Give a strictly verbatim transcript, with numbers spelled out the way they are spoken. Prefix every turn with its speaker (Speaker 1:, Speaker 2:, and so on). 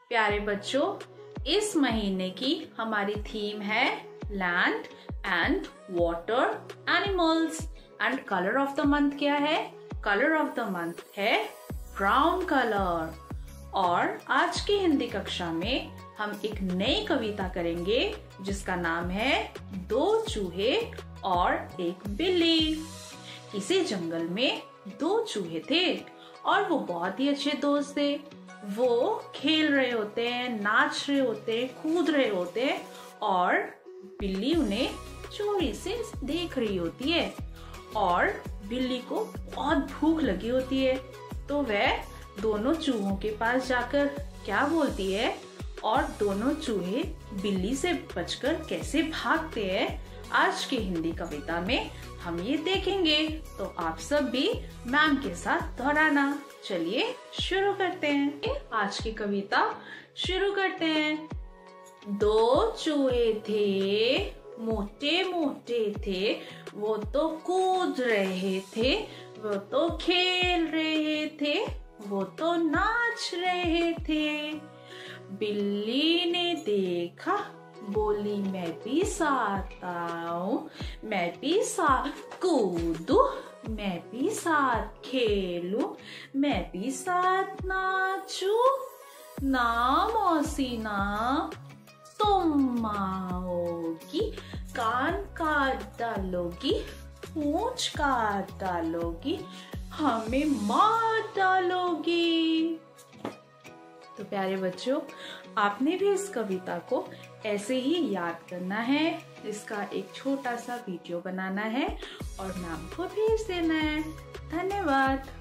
Speaker 1: प्यारे बच्चों, इस महीने की हमारी थीम है land and water animals. And colour of the month क्या है? कलर ऑफ द मंथ है ब्राउन कलर। और आज की हिंदी कक्षा में हम एक नई कविता करेंगे जिसका नाम है दो चूहे और एक बिल्ली। किसी जंगल में दो चूहे थे और वो बहुत ही अच्छे दोस्त थे। वो खेल रहे होते हैं, नाच रहे होते हैं, कूद रहे होते हैं और बिल्ली उन्हें चोरी से देख रही होती है। और बिल्ली को बहुत भूख लगी होती है, तो वह दोनों चूहों के पास जाकर क्या बोलती है और दोनों चूहे बिल्ली से बचकर कैसे भागते हैं, आज की हिंदी कविता में हम ये देखेंगे। तो आप सब भी मैम के साथ दोहराना। चलिए शुरू करते हैं। आज की कविता शुरू करते हैं। दो चूहे थे, मोटे मोटे थे, वो तो कूद रहे थे, वो तो खेल रहे थे, वो तो नाच रहे थे। बिल्ली ने देखा, बोली मैं भी साथ आऊं, मैं भी साथ कूदूं, मैं भी साथ खेलूं, मैं भी साथ नाचूं। ना मौसी ना तुम आओगी, कान काट डालोगी, पूंछ काट डालोगी, हमें मार डालोगी। तो प्यारे बच्चों, आपने भी इस कविता को ऐसे ही याद करना है। इसका एक छोटा सा वीडियो बनाना है और मैम को भेज देना है। धन्यवाद।